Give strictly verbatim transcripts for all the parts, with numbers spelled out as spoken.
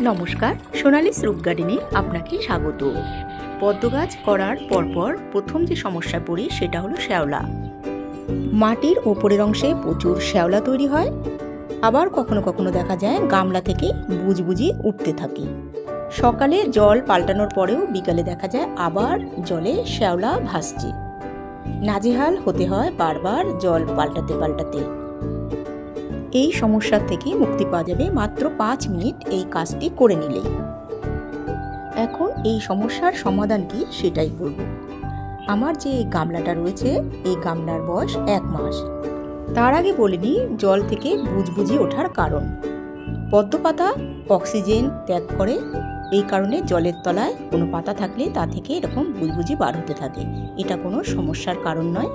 নমস্কার, সোনালিস রুপ গার্ডেনে আপনাকে স্বাগত। পদ্ম গাছ করার পরপর প্রথম যে সমস্যায় পড়ি সেটা হলো শ্যাওলা। মাটির ওপরের অংশে প্রচুর শ্যাওলা তৈরি হয়, আবার কখনো কখনো দেখা যায় গামলা থেকে বুজবুজি উঠতে থাকে। সকালে জল পাল্টানোর পরেও বিকালে দেখা যায় আবার জলে শ্যাওলা ভাসছে। নাজেহাল হতে হয় বারবার জল পাল্টাতে পাল্টাতে। এই সমস্যা থেকে মুক্তি পাওয়া যাবে মাত্র পাঁচ মিনিট এই কাজটি করে নিলেই। এখন এই সমস্যার সমাধান কি সেটাই বলব। আমার যে গামলাটা রয়েছে এই গামলার বয়স এক মাস। তার আগে বলিনি জল থেকে বুজবুজি ওঠার কারণ। পদ্ম পাতা অক্সিজেন ত্যাগ করে, এই কারণে জলের তলায় কোনো পাতা থাকলে তা থেকে এরকম বুজবুজি বার হতে থাকে। এটা কোনো সমস্যার কারণ নয়।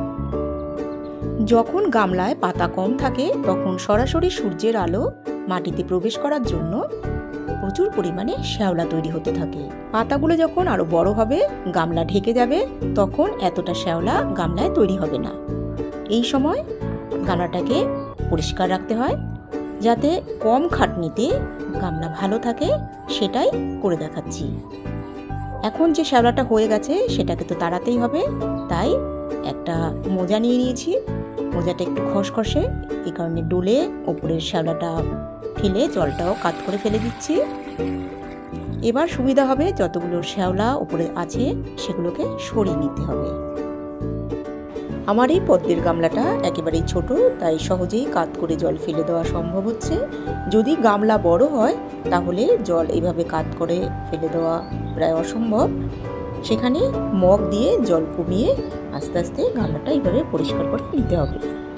যখন গামলায় পাতা কম থাকে তখন সরাসরি সূর্যের আলো মাটিতে প্রবেশ করার জন্য প্রচুর পরিমাণে শ্যাওলা তৈরি হতে থাকে। পাতাগুলো যখন আরো বড় হবে, গামলা ঢেকে যাবে, তখন এতটা শ্যাওলা গামলায় তৈরি হবে না। এই সময় গামলাটাকে পরিষ্কার রাখতে হয় যাতে কম খাটনিতে গামলা ভালো থাকে, সেটাই করে দেখাচ্ছি। এখন যে শ্যাওলাটা হয়ে গেছে সেটাকে তো তাড়াতেই হবে, তাই একটা মোজা নিয়ে নিয়েছি। মোজাটা একটু খসখসে, এই কারণে ডলে ওপরের শ্যাওলাটা ফেলে জলটাও কাত করে ফেলে দিচ্ছি। এবার সুবিধা হবে, যতগুলো শ্যাওলা উপরে আছে সেগুলোকে সরিয়ে নিতে হবে। আমার এই পদ্মের গামলাটা একেবারেই ছোট, তাই সহজেই কাত করে জল ফেলে দেওয়া সম্ভব হচ্ছে। যদি গামলা বড় হয় তাহলে জল এইভাবে কাত করে ফেলে দেওয়া প্রায় অসম্ভব। সেখানে মগ দিয়ে জল কমিয়ে আস্তে আস্তে গামলাটা এইভাবে পরিষ্কার করে নিতে হবে।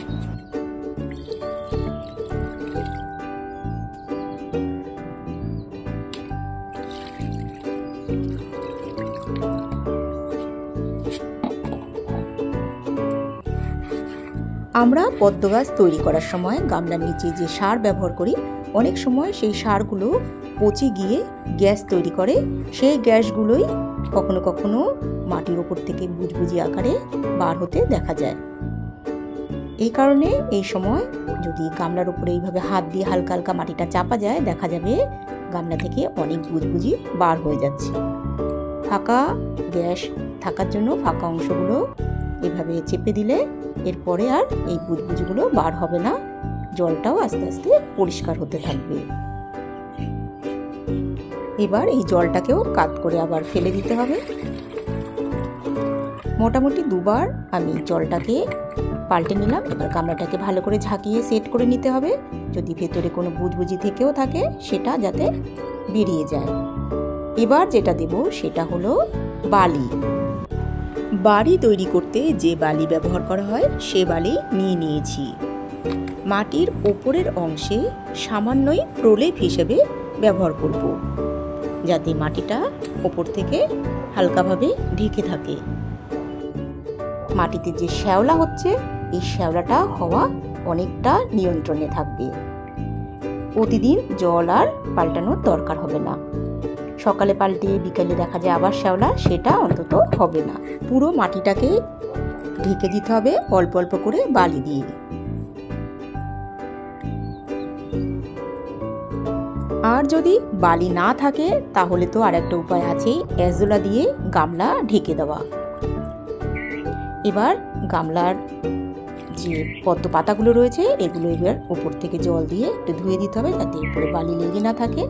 আমরা পদ্ম গাছ তৈরি করার সময় গামলার নিচে যে সার ব্যবহার করি, অনেক সময় সেই সারগুলো পচে গিয়ে গ্যাস তৈরি করে। সেই গ্যাসগুলোই কখনো কখনো মাটির ওপর থেকে বুজবুজি আকারে বার হতে দেখা যায়। এই কারণে এই সময় যদি গামলার উপরে এইভাবে হাত দিয়ে হালকা হালকা মাটিটা চাপা যায়, দেখা যাবে গামলা থেকে অনেক বুজবুজি বার হয়ে যাচ্ছে। ফাঁকা গ্যাস থাকার জন্য ফাঁকা অংশগুলো এভাবে চেপে দিলে এরপরে আর এই বুজবুজিগুলো বার হবে না, জলটাও আস্তে আস্তে পরিষ্কার হতে থাকবে। এবার এই জলটাকেও কাত করে আবার ফেলে দিতে হবে। মোটামুটি দুবার আমি জলটাকে পাল্টে নিলাম। এবার গামলাটাকে ভালো করে ঝাঁকিয়ে সেট করে নিতে হবে, যদি ভেতরে কোনো বুজবুজি থেকেও থাকে সেটা যাতে বেরিয়ে যায়। এবার যেটা দেব সেটা হলো বালি। বাড়ি তৈরি করতে যে বালি ব্যবহার করা হয় সে বালি নিয়ে নিয়েছি। মাটির ওপরের অংশে সামান্যই প্রলেপ হিসেবে ব্যবহার করব, যাতে মাটিটা ওপর থেকে হালকাভাবে ঢেকে থাকে। মাটিতে যে শ্যাওলা হচ্ছে এই শ্যাওলাটা হওয়া অনেকটা নিয়ন্ত্রণে থাকবে। প্রতিদিন জল আর পাল্টানোর দরকার হবে না। সকালে পাল্টে বিকালে দেখা যায় আবার শ্যাওলা, সেটা অন্তত হবে না। পুরো মাটিটাকে ঢেকে দিতে হবে অল্প অল্প করে বালি দিয়ে। আর যদি বালি না থাকে তাহলে তো আর একটা উপায় আছে, অ্যাজোলা দিয়ে গামলা ঢেকে দেওয়া। এবার গামলার যে পদ্ম পাতাগুলো রয়েছে এগুলো এবার উপর থেকে জল দিয়ে একটু ধুয়ে দিতে হবে, যাতে উপরে বালি লেগে না থাকে।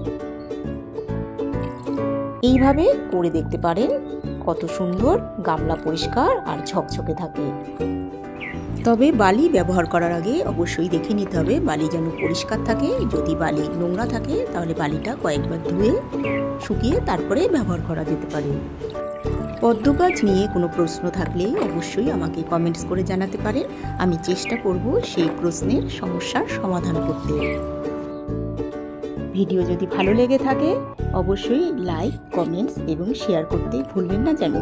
এইভাবে করে দেখতে পারেন কত সুন্দর গামলা পরিষ্কার আর ঝকঝকে থাকে। তবে বালি ব্যবহার করার আগে অবশ্যই দেখে নিতে হবে বালি যেন পরিষ্কার থাকে। যদি বালি নোংরা থাকে তাহলে বালিটা কয়েকবার ধুয়ে শুকিয়ে তারপরে ব্যবহার করা যেতে পারে। পদ্ম গাছ নিয়ে কোনো প্রশ্ন থাকলে অবশ্যই আমাকে কমেন্টস করে জানাতে পারেন। আমি চেষ্টা করব সেই প্রশ্নের সমস্যার সমাধান করতে। ভিডিও যদি ভালো লেগে থাকে অবশ্যই লাইক, কমেন্টস এবং শেয়ার করতে ভুলবেন না যেন।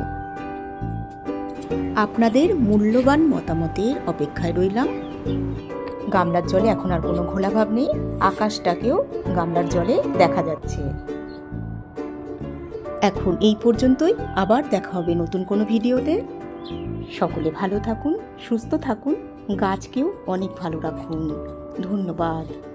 আপনাদের মূল্যবান মতামতের অপেক্ষায় রইলাম। গামলার জলে এখন আর কোনো ঘোলাভাব নেই, আকাশটাকেও গামলার জলে দেখা যাচ্ছে। এখন এই পর্যন্তই, আবার দেখা হবে নতুন কোনো ভিডিওতে। সকলে ভালো থাকুন, সুস্থ থাকুন, গাছকেও অনেক ভালো রাখুন। ধন্যবাদ।